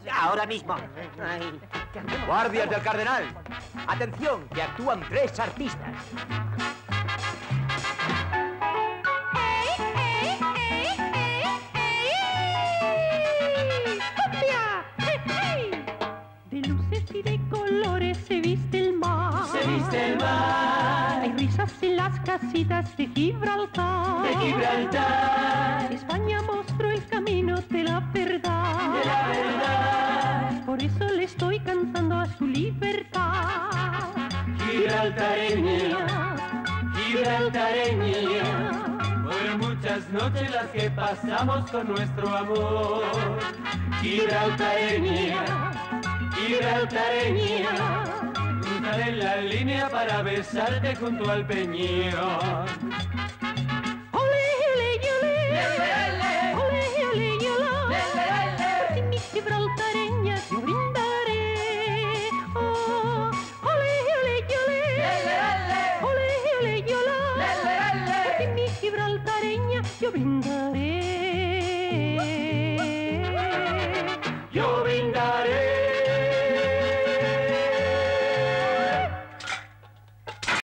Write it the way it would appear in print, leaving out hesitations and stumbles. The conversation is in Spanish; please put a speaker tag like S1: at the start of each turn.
S1: Ahora mismo. Ay, ¿qué hacemos?
S2: Guardias del Cardenal. Atención, que actúan 3 artistas.
S3: De luces y de colores se viste el mar.
S4: Se viste el mar.
S3: Hay risas en las casitas de Gibraltar.
S4: De Gibraltar.
S3: España mostró el camino de la verdad.
S4: De la verdad.
S3: Por eso le estoy cantando a su libertad.
S4: Gibraltareña, gibraltareña. Fueron muchas noches las que pasamos con nuestro amor. Gibraltareña, gibraltareña. Cruzaré la línea para besarte junto al peñón.
S3: Ole, ole, ole, ole, ole, ole, por mi gibraltareña yo brindaré. Oh, ole, ole, ole, ole, ole, ole, por mi gibraltareña yo brindaré.